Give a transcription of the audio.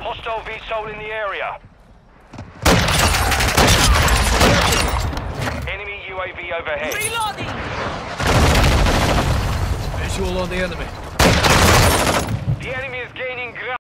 Hostile VSOL in the area. Enemy UAV overhead. Reloading! Visual on the enemy. The enemy is gaining ground.